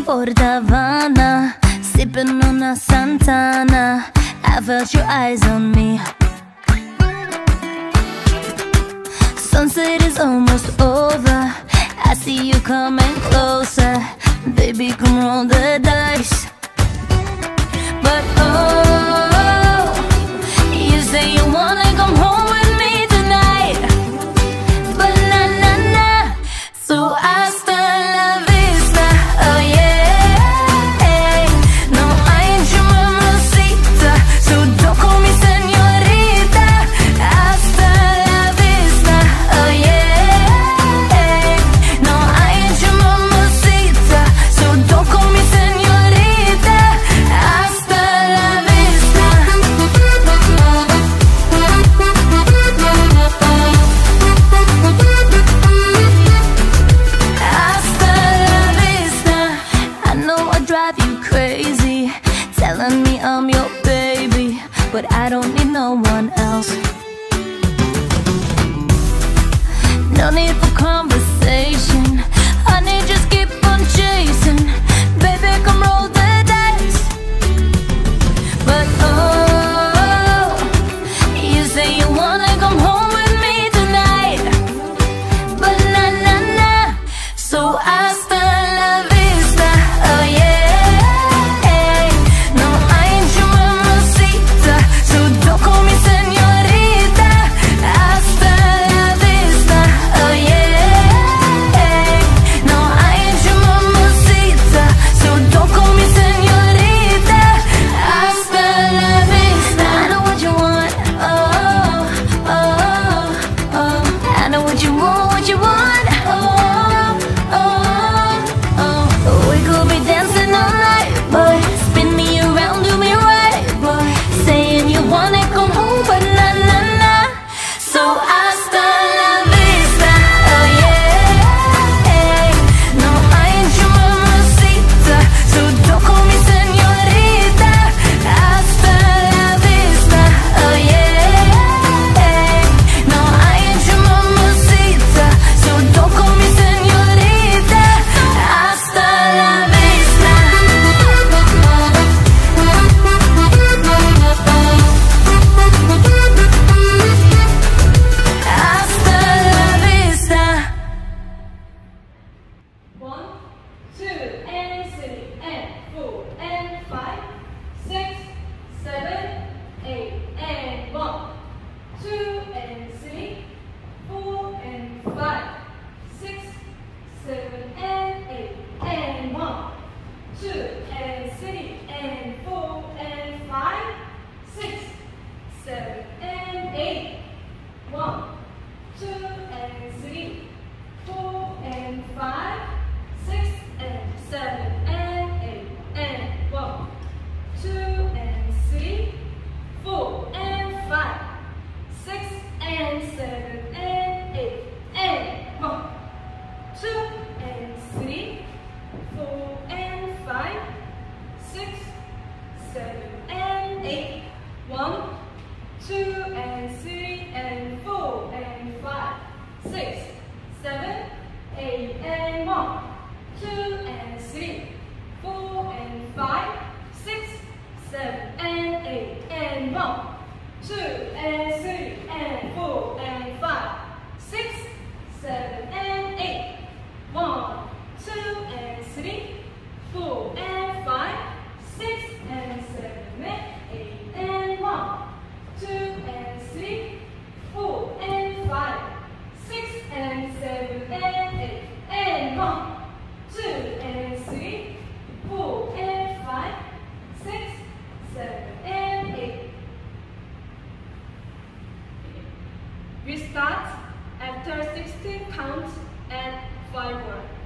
Havana, sipping on a Santana. I felt your eyes on me. Sunset is almost over. I see you coming closer. Baby, come roll the dice. But oh, you say you wanna come home with me tonight. But nah, nah, nah. So hasta la vista, oh yeah. No, I ain't your mamacita, so don't call me señorita. Hasta la vista, oh yeah. No, I ain't your mamacita, so don't call me señorita. Hasta la vista. Hasta la vista. I know I drive you crazy, telling me I'm your baby, but I don't need no one else. No need for conversation, honey, just keep on chasing. Baby, come roll the dice. But oh, you say you wanna come home with me tonight. But nah, nah, nah. So hasta la vista, oh yeah. No, I ain't your mamacita, so don't call me señorita. Hasta la vista, oh yeah. No, I ain't your mamacita, so don't call me señorita. Hasta la vista. I know what you want, oh, oh, oh. I know what you want, oh, oh, oh. We could be dancing all night, boy. Spin me around, do me right, boy. Saying you wanna come home, but nah, nah, nah. So hasta la vista, oh yeah. No, I ain't your mamacita, so don't call me señorita. Hasta la vista, oh yeah. No, I ain't your mamacita, so don't call me señorita. Hasta la vista. Hasta la vista. 1, 2, and 3, and 4, and 5, 6, 7, 8, and 1, 2, and 3, 4, and 5, 6, 7, and 8, and 1, 2, and 3, and 4, and 5, 6, 7, and 8, 1, 2, and 3, 4, and 5, 6, and 7, and 8, and 1, 2, and 3, 4, and 5, 6, and 7, and 8, and 1, 2, and 3, 4, and 5, 6, 7, and 8, 1, 2, and 3, and 4, and 5, 6, 7, 8, and 1, 2, and 3, 4, and 5, 6, 7, and 8, and 1, 2, and 3, and 4, and 5, 6, 7, and 8, 1, 2, and 3, 4, and 5, 6, and 7, and 8, and 1, 2, and 3, 4, and 5, 6, and 7, and 8, and 1, 2, and 3, 4, and 5, 6, 7, and 8. We start after 16 counts and 5 words.